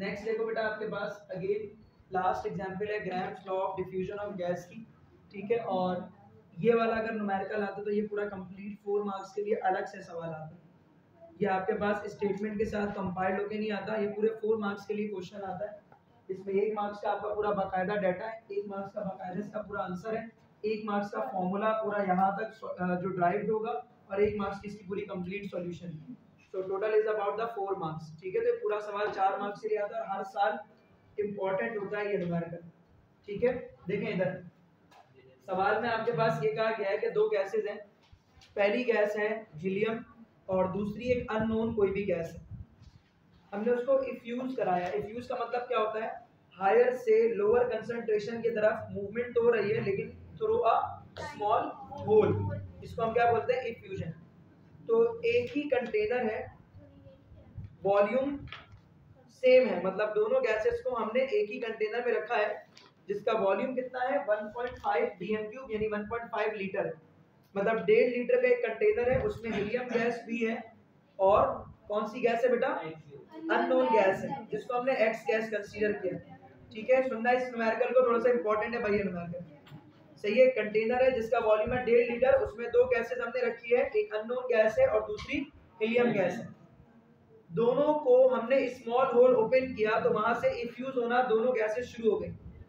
Next देखो बेटा, आपके पास अगेन लास्ट एग्जांपल है Graham's law of diffusion of gas की, ठीक है। और ये वाला अगर न्यूमेरिकल आता तो ये पूरा कंप्लीट 4 मार्क्स के लिए अलग से सवाल आता। ये आपके पास स्टेटमेंट के साथ कंपाइल्ड होके नहीं आता, ये पूरे 4 मार्क्स के लिए क्वेश्चन आता है। इसमें 1 मार्क्स का आपका पूरा बाकायदा डाटा है, 1 मार्क्स का बाकायदा इसका पूरा आंसर है, 1 मार्क्स का फॉर्मूला पूरा यहाँ तक जो ड्राइव्ड होगा, और 1 मार्क्स की इसकी पूरी कंप्लीट सॉल्यूशन है। तो total is about the 4 marks, ठीक है। तो पूरा सवाल 4 मार्क्स के लिए आता है और हर साल इंपॉर्टेंट होता है ये न्यूमेरिकल, ठीक है। देखें इधर सवाल में आपके पास ये कहा गया है कि 2 गैसेज हैं, पहली गैस है हीलियम और दूसरी एक अननोन कोई भी गैस है। हमने उसको इफ्यूज कराया। इफ्यूज का मतलब क्या होता है, हायर से लोअर कंसंट्रेशन की तरफ मूवमेंट हो रही है लेकिन थ्रू अ स्मॉल होल, इसको हम क्या बोलते हैं, इफ्यूजन। तो एक ही कंटेनर है, वॉल्यूम सेम है, मतलब दोनों गैसेस को हमने एक ही कंटेनर में रखा है जिसका वॉल्यूम कितना है 1.5 dm³ यानी 1.5 लीटर है, मतलब 1.5 लीटर का एक कंटेनर है, उसमें हीलियम गैस भी है और कौन सी गैस है बेटा, अननोन गैस है जिसको हमने एक्स गैस कंसीडर किया, ठीक है। सुनना इस न्यूमेरिकल को, थोड़ा सा इंपॉर्टेंट है भाई ये न्यूमेरिकल, सही है। कंटेनर है जिसका वॉल्यूम है 1.5 लीटर, उसमें 2 गैसेस हमने रखी है, एक अननोन गैस है और दूसरी हीलियम गैस है। दोनों को हमने स्मॉल होल ओपन किया तो वहां से इफ्यूज होना दोनों गैसेस शुरू हो गई।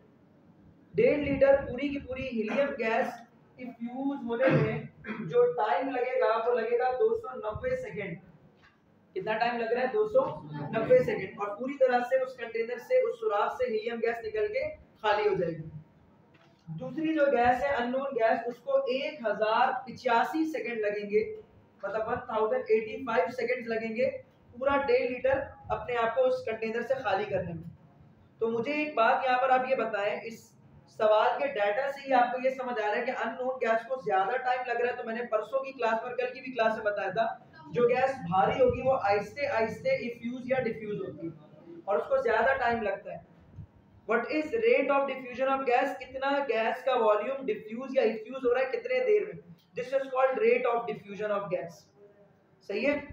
1.5 लीटर पूरी की पूरी हीलियम गैस इफ्यूज होने में जो टाइम लगेगा वो लगेगा 290 सेकेंड। कितना टाइम लग रहा है, 290 सेकेंड, और पूरी तरह से उस कंटेनर से, उस सुराख से हीलियम गैस निकल के खाली हो जाएगी। दूसरी जो गैस है अननोन गैस, उसको 1085 सेकेंड लगेंगे, मतलब 1085 सेकेंड लगेंगे पूरा 1.5 लीटर अपने आप को उस कंटेनर से खाली करने में। तो मुझे एक बात यहाँ पर आप ये बताएं, इस सवाल के डाटा से ही आपको ये समझ आ रहा है कि अननोन गैस को ज्यादा टाइम लग रहा है। तो मैंने परसों की क्लास में, कल की भी क्लास में बताया था, जो गैस भारी होगी वो आहिस्ते आहिस्ते इफ्यूज या डिफ्यूज होती है और उसको ज्यादा टाइम लगता है। What is rate of diffusion of gas, कितना गैस का वॉल्यूम डिफ्यूज या इफ्यूज हो रहा है कितने देर में, this is called rate of diffusion of gas, सही है।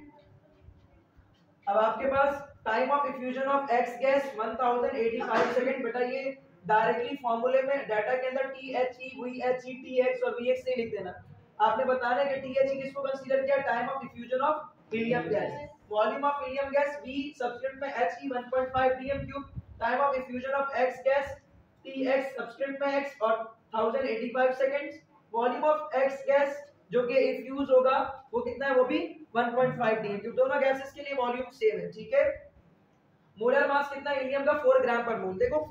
अब आपके पास time of effusion of X gas 1085 second, बेटा ये डायरेक्टली फॉर्मूले में डाटा के अंदर THE VHE TX और VX से लिख देना। आपने बताना है कि THE किसको कंसीडर किया, time of diffusion of helium gas, volume of helium gas V subscript में HE 1.5 dm³, time of effusion of X gas TX subscript में X और 1085 seconds, volume of X gas जो कि इफ्यूज होगा वो कितना है, वो भी 1.5 dm³, दोनों गैसेस के लिए वॉल्यूम सेम है, ठीक है। मोलर मास कितना है हीलियम का, 4 ग्राम पर मोल। देखो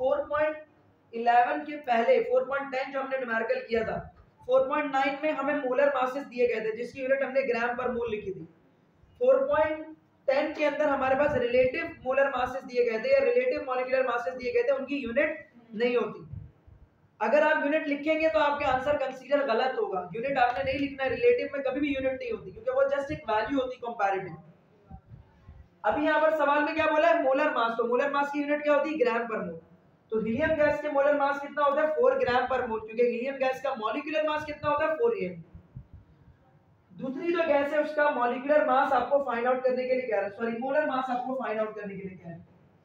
4.11 के पहले 4.10 जो हमने न्यूमेरिकल किया था, 4.9 में हमें मोलर मासेस दिए गए थे जिसकी यूनिट हमने ग्राम पर मोल लिखी थी। 4.10 के अंदर हमारे पास रिलेटिव मोलर मासेस दिए गए थे या रिलेटिव मॉलिक्यूलर मासेस दिए गए थे, उनकी यूनिट नहीं होती। अगर आप यूनिट लिखेंगे तो आपके आंसर कंसीडर गलत होगा, यूनिट आपने नहीं लिखना है, रिलेटिव में कभी भी यूनिट नहीं होती क्योंकि वो जस्ट एक वैल्यू होती कंपैरेटिव। अभी यहाँ पर सवाल में क्या बोला है, मोलर मास, तो मोलर मास की यूनिट क्या होती है, ग्राम पर मोल। तो हीलियम गैस के मोलर मास कितना होता है, 4 ग्राम पर मोल, क्योंकि हीलियम गैस का मॉलिक्यूलर मास कितना होता है, 4 am। दूसरी जो गैस है उसका मॉलिक्यूलर मास आपको फाइंड आउट करने के लिए कह रहा है, सॉरी मोलर मास आपको फाइंड आउट करने के लिए कह रहा है।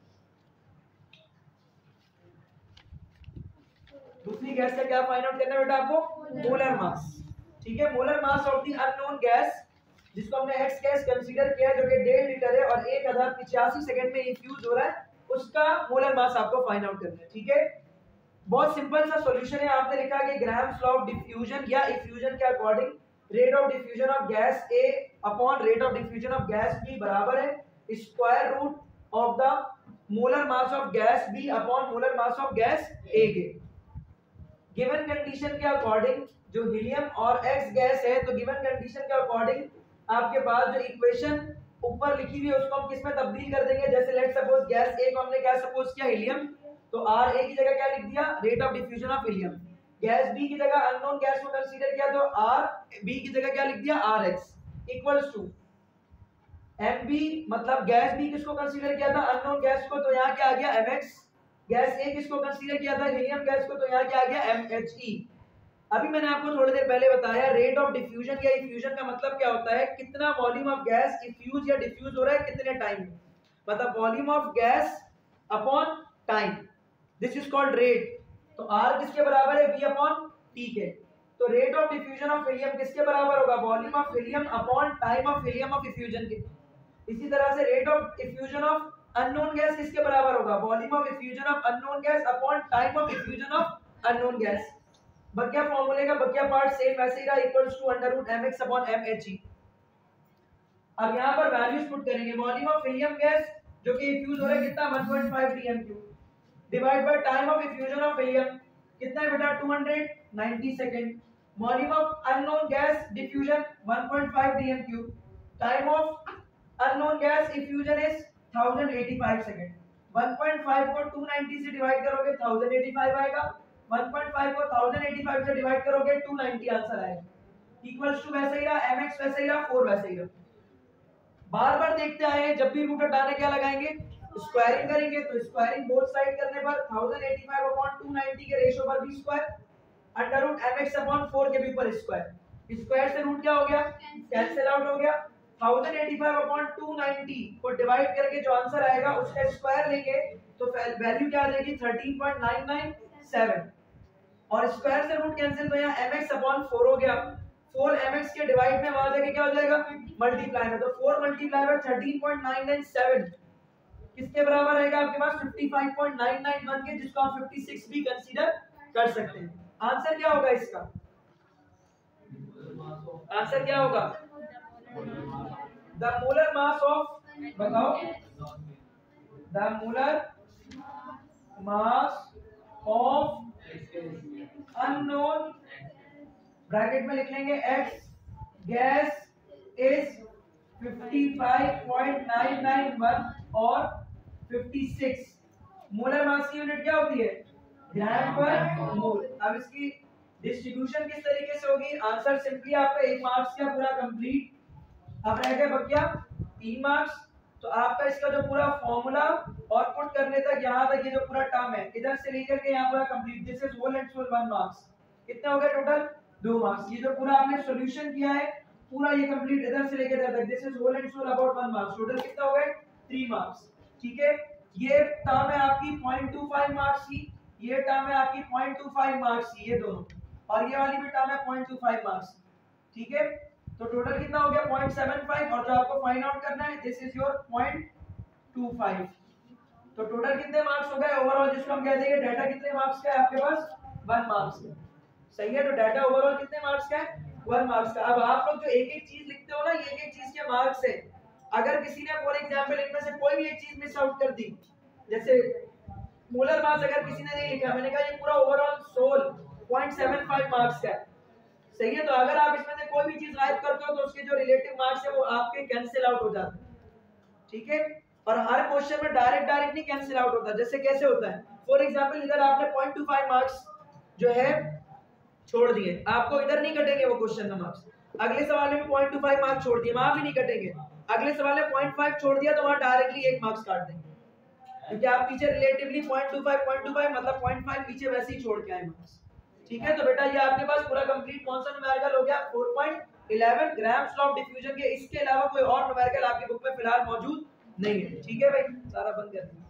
दूसरी गैस का क्या फाइंड आउट करना है बेटा आपको, मोलर मास, ठीक है। Molar mass of the unknown gas जिसको हमने एक्स गैस कंसीडर किया जो कि 1.5 लीटर है और 1085 सेकंड में इफ्यूज हो रहा है, उसका मोलर मास आपको फाइंड आउट करना है, ठीक है। बहुत सिंपल सा सॉल्यूशन है, आपने लिखा कि ग्राम्स लॉ ऑफ डिफ्यूजन या इफ्यूजन के according rate of diffusion of gas A upon rate of diffusion of gas B बराबर है square root of the molar mass of gas B upon molar mass of gas A के। Given condition के according जो helium और X gas है, तो given condition के according आपके पास जो इक्वेशन ऊपर लिखी हुई है उसको हम किस में तब्दील कर देंगे। जैसे लेट सपोज गैस A को हमने क्या सपोज किया, हीलियम, तो RA की जगह क्या लिख दिया, rate of diffusion of helium. Gas B की जगह अननोन गैस को कंसीडर किया तो RB की जगह क्या लिख दिया, RX इक्वल्स टू MB, मतलब गैस B किसको कंसीडर किया था, अननोन गैस को, तो यहाँ क्या आ गया MX। गैस A किसको कंसीडर किया था, हीलियम गैस को, तो यहाँ क्या आ गया MHE। अभी मैंने आपको थोड़ी देर पहले बताया रेट ऑफ डिफ्यूजन या इफ्यूजन का मतलब क्या होता है, कितना वॉल्यूम ऑफ गैस इफ्यूज या डिफ्यूज हो रहा है कितने टाइम में, मतलब volume of gas upon time, this is called rate. तो R किसके बराबर है, V अपॉन T के। तो rate of diffusion of helium किसके बराबर होगा, volume of helium upon time of helium of diffusion के। इसी तरह से rate of diffusion of unknown gas किसके बराबर होगा, volume of diffusion of unknown gas upon time of diffusion of unknown gas. बकिया फॉर्मूले का बकिया पार्ट सेम वैसे ही रहा, equals to under root mx upon mhe। अब यहाँ पर वैल्यूज पुट करेंगे, वॉल्यूम ऑफ हीलियम गैस जो कि डिफ्यूज हो रहा है कितना 1.5 dm3 divide by time of diffusion of helium कितना है बेटा 290 second. Volume of unknown gas diffusion 1.5 dm3, time of unknown gas diffusion is 1085 second. 1.5 को 290 से डिवाइड करोगे 1085 आएगा, 1.5 को 1085 से डिवाइड करोगे 290 आंसर आएगा। इक्वल्स टू वैसे ही रहा, mx वैसे ही रहा, 4 वैसे ही रहा। बार बार देखते आए हैं, जब भी रूट हटाने क्या लगाएंगे, स्क्वायरिंग करेंगे। तो स्क्वायरिंग बोथ साइड करने पर 1085 अपॉन 290 के रेशियो पर भी square, under root mx upon 4 के भी ऊपर स्क्वायर। स्क्वायर से रूट क्या हो गया, कैंसिल आउट हो गया। 1085 अपॉन 290 को डिवाइड करके जो आंसर आएगा उसका स्क्वायर लेंगे तो वैल्यू क्या आ जाएगी 13.997, और स्क्वायर से रूट कैंसिल तो यहाँ mx अपॉन 4 हो गया। 4 mx के डिवाइड में वहां जाके क्या हो जाएगा, मल्टीप्लाई में। तो 4 मल्टीप्लाई में 13.997 किसके बराबर रहेगा आपके पास 55.991 के, जिसको आप 56 भी कंसीडर कर सकते हैं। आंसर क्या होगा इसका, आंसर क्या होगा, द मोलर मास ऑफ, बताओ, the molar mass of unknown, bracket में लिख लेंगे x गैस इज 55.991 और 56। मोलर मास की यूनिट क्या होती है, ग्राम पर मोल। अब इसकी डिस्ट्रीब्यूशन किस तरीके से होगी, आंसर सिंपली आपका 1 मार्क्स का पूरा कंप्लीट। अब रह गया बकिया 3 मार्क्स। तो आपका इसका जो पूरा फॉर्मूला और पुट करने तक यहाँ तक ये जो पूरा टर्म है इधर से लेकर के यहाँ पूरा complete, this is whole and full 1 marks. कितने हो गए टोटल, 2 मार्क्स। ये जो पूरा आपने सॉल्यूशन किया है पूरा ये कंप्लीट इधर से लेकर इधर तक, this is whole and full about 1 marks. Total कितना हो गए 3 मार्क्स। ठीक है, ये टर्म है आपकी 0.25 मार्क्स की, ये टर्म है आपकी 0.25 मार्क्स की, ये दोनों, और ये वाली भी टर्म है 0.25 मार्क्स। ठीक है, तो टोटल कितना हो गया 0.75, और जो आपको फाइंड आउट करना है दिस इज योर 0.25। तो टोटल कितने मार्क्स हो गए ओवरऑल, जिसको हम कहते हैं डाटा कितने मार्क्स का है आपके पास 1 मार्क्स का। सही है, तो डाटा ओवरऑल कितने मार्क्स का है 1 मार्क्स का। अब आप लोग जो एक एक चीज लिखते हो ना, ये एक एक चीज के मार्क्स है। अगर किसी ने फॉर एग्जांपल इनमें से कोई भी एक चीज मिस आउट कर दी, जैसे मोलर मास अगर किसी ने नहीं लिखा, मैंने कहा ये पूरा ओवरऑल 0.75 मार्क्स का है। सही है, तो अगर आप इसमें से कोई भी चीज गायब करते हो तो उसके जो रिलेटिव मार्क्स है वो आपके कैंसिल आउट हो जाते हैं। ठीक है, और हर क्वेश्चन में डायरेक्ट नहीं कैंसिल आउट होता। जैसे कैसे होता है, फॉर एग्जांपल इधर आपने 0.25 मार्क्स जो है छोड़ दिए, आपको इधर नहीं कटेंगे वो क्वेश्चन का मार्क्स। अगले सवाल में 0.25 मार्क्स छोड़ दिए, वहां भी नहीं कटेंगे। अगले सवाल में 0.5 छोड़ दिया तो वहां डायरेक्टली 1 मार्क्स काट देंगे, क्योंकि आप पीछे रिलेटिवली 0.25 मतलब 0.5 पीछे वैसे ही छोड़ के आए मार्क्स। ठीक है, तो बेटा ये आपके पास पूरा कंप्लीट कौन सा न्यूमेरिकल हो गया 4.11 ग्राम्स लॉ ऑफ डिफ्यूजन के। इसके अलावा कोई और न्यूमेरिकल आपकी बुक में फिलहाल मौजूद नहीं है। ठीक है भाई, सारा बंद कर दीजिए।